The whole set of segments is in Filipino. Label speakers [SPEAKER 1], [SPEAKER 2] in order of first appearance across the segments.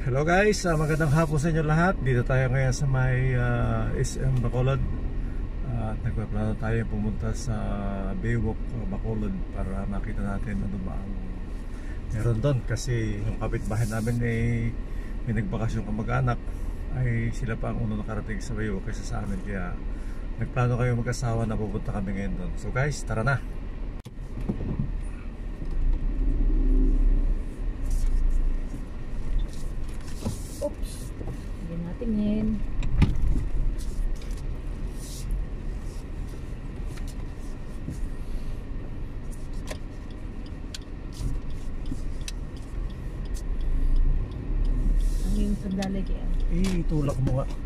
[SPEAKER 1] Hello guys, magandang hapon sa inyo lahat. Dito tayo ngayon sa may SM Bacolod. At nagpaplano tayo pumunta sa Baywalk Bacolod para makita natin ano ba ang meron doon. Kasi yung kapitbahay namin may nagbakasyon kamag-anak, ay sila pa ang unang nakarating sa Baywalk kaysa sa amin. Kaya nagplano kayo mag-asawa na pupunta kami ngayon doon. So guys, tara na!
[SPEAKER 2] Tingin. Ano yung sandali kaya?
[SPEAKER 1] Tulak mo nga.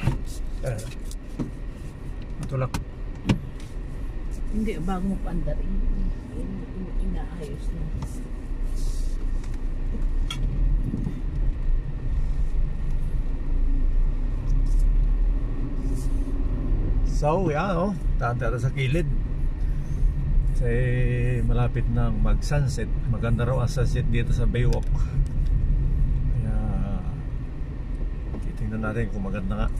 [SPEAKER 1] Tulak.
[SPEAKER 2] Hindi, bago mo paandar. Inaayos na.
[SPEAKER 1] So, yan tata sa kilid. Kasi malapit nang mag-sunset. Maganda raw ang sunset dito sa Baywalk. Kaya titingnan natin kung maganda nga.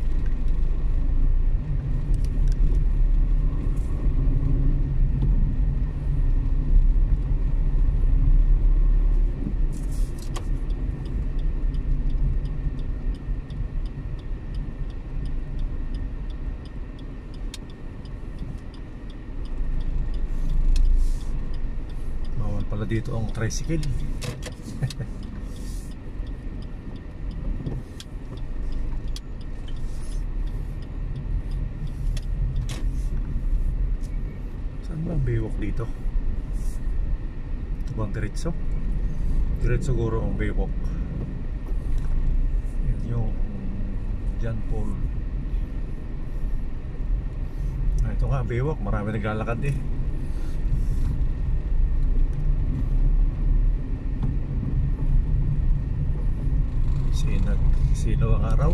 [SPEAKER 1] Pala dito ang tricycle. Saan ba ang Baywalk dito? Ito bang diretso? Diretso siguro ang Baywalk. Yan yung John Paul. Ito nga Baywalk, marami naglalakad eh. Nagsilaw ang araw.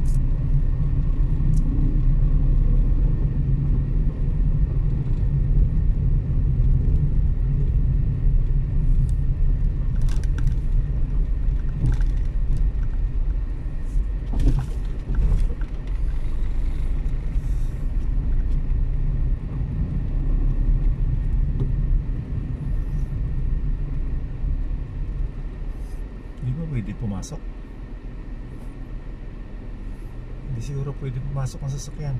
[SPEAKER 1] Hindi ba pwede pumasok? Hindi siguro pwede pumasok ang sasakyan.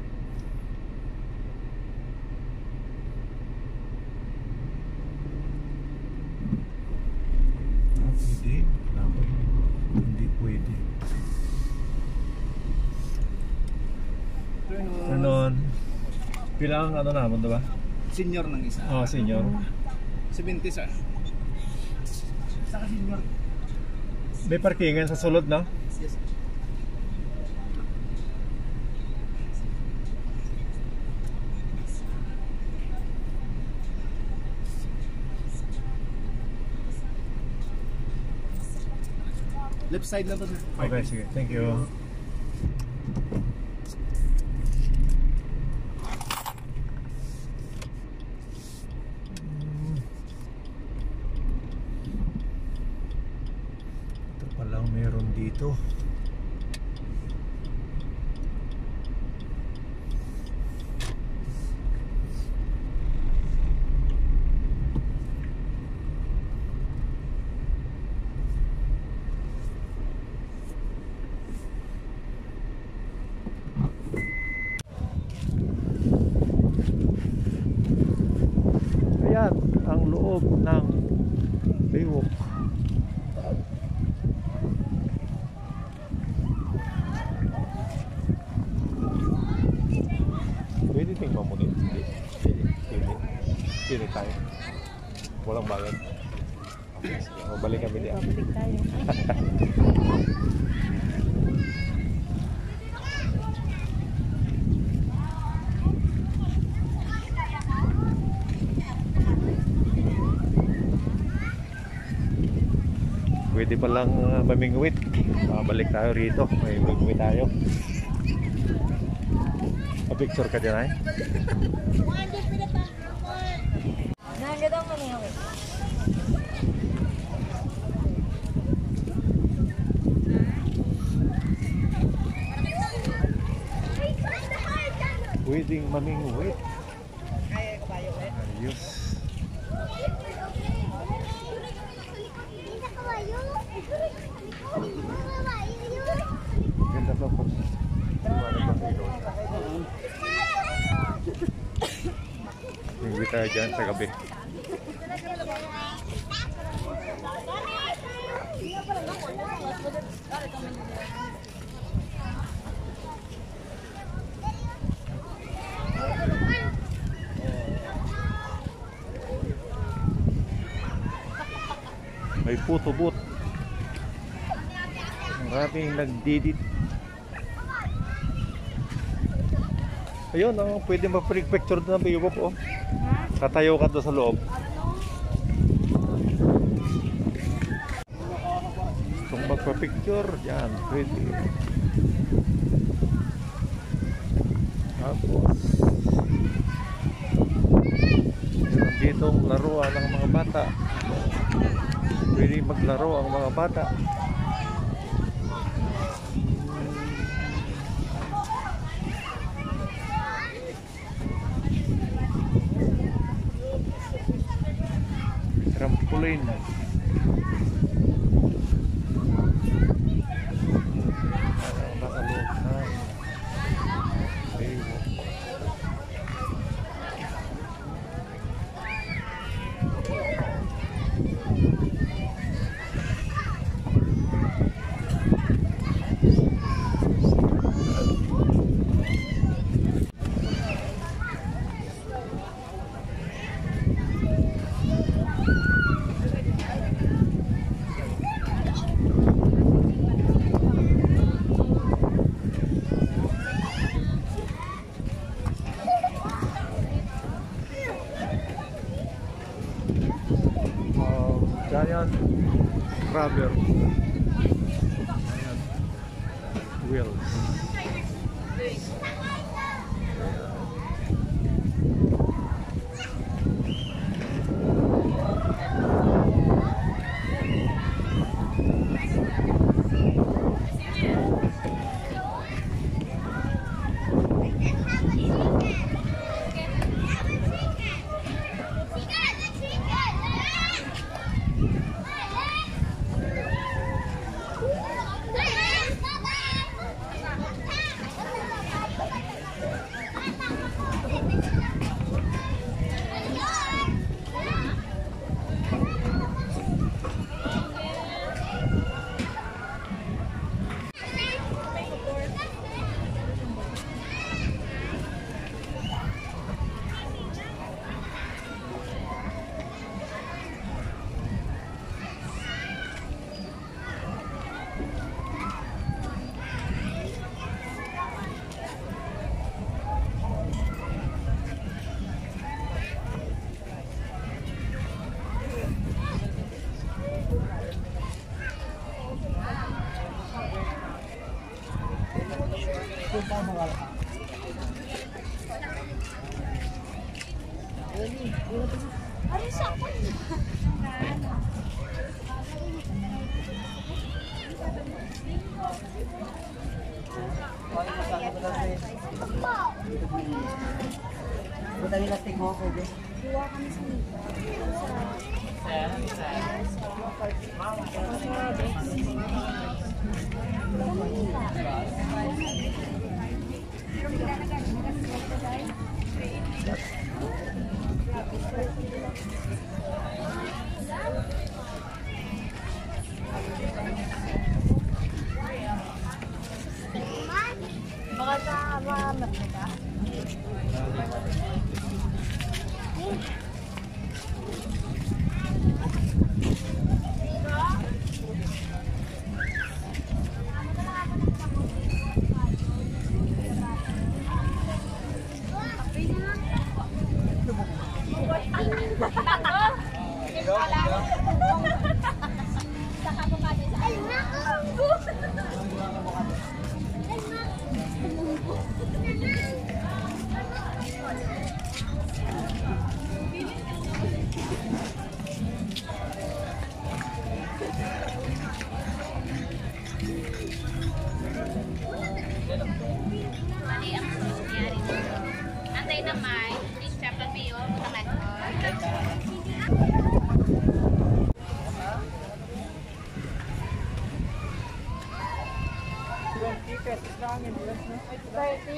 [SPEAKER 1] Pwede? Hindi pwede. Turn on. Pilang ano naman diba?
[SPEAKER 3] Senior ng isa.
[SPEAKER 1] Senior.
[SPEAKER 3] 70 sir. Saka senior.
[SPEAKER 1] May parkingan sa sulod na?
[SPEAKER 3] Yes. Left side na to sir.
[SPEAKER 1] Okay, sige. Thank you. Ito palang meron dito. Ayan ang loob ng Baywalk. Pwede tingnan mo dito. Pwede tayo. Walang bayad. Okay, sige. Mabalik kami diyan.
[SPEAKER 2] Babalik tayo.
[SPEAKER 1] Pwede pa lang mamingwit. Balik tayo rito. May mamingwit tayo. Pa-picture ka dyan ay?
[SPEAKER 2] Nagadaw mo niyo.
[SPEAKER 1] pwedeng mamingwit.
[SPEAKER 2] Kaya kabayo ulit.
[SPEAKER 1] Ayos. Ganda pa po. Mingwit tayo dyan sa gabi. May photo booth. Maraming nagdidit. Ayun, pwede mag-picture doon ng Baywalk, oh. Tatayo ka doon sa loob. Kung magpa-picture, yan, pwede. Tapos, dito ang laruan ng mga bata. Pwede maglaro ang mga bata. Trampoline. Giant rubber. Giant wheels.
[SPEAKER 2] Baka sa mga ka.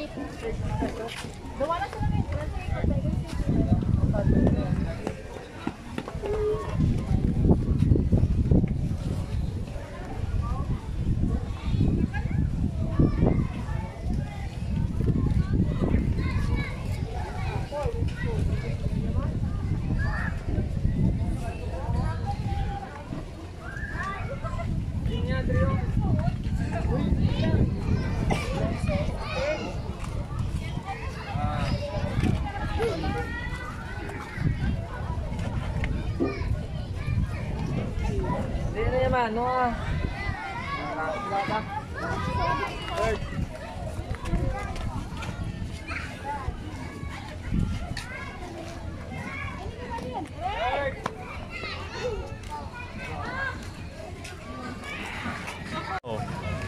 [SPEAKER 2] Gawa na sila ngayon.
[SPEAKER 1] Oh.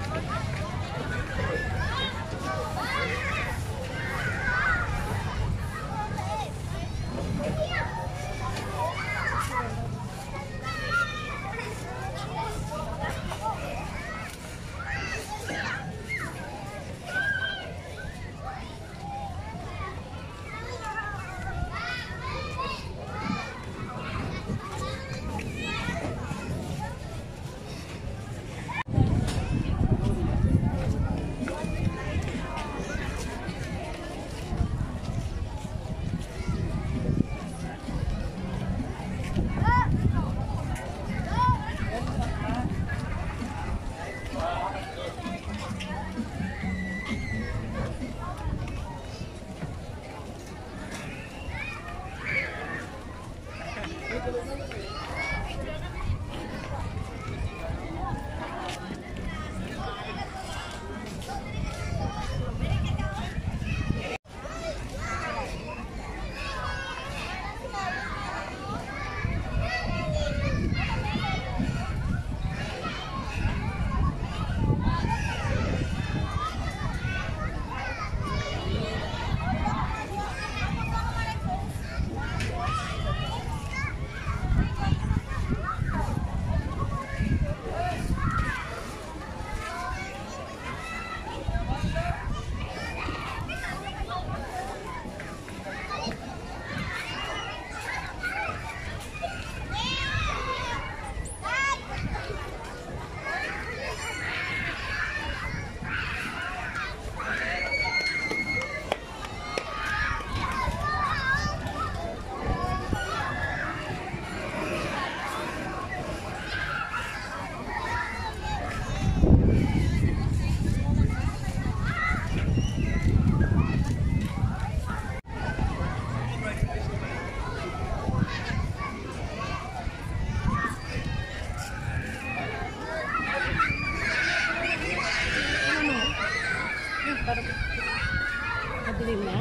[SPEAKER 2] Madilim na.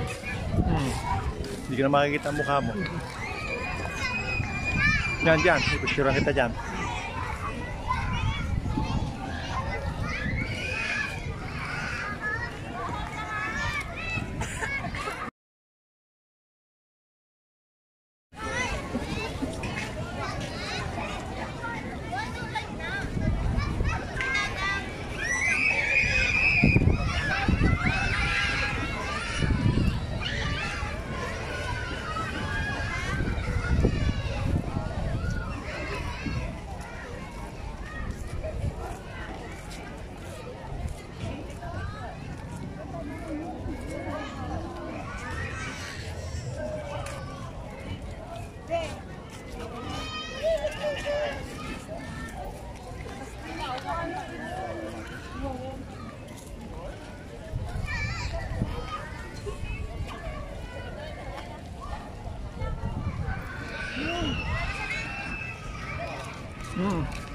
[SPEAKER 1] Hindi ka na makikita ang mukha mo. Yan, dyan. Ipicturean kita dyan. Mm.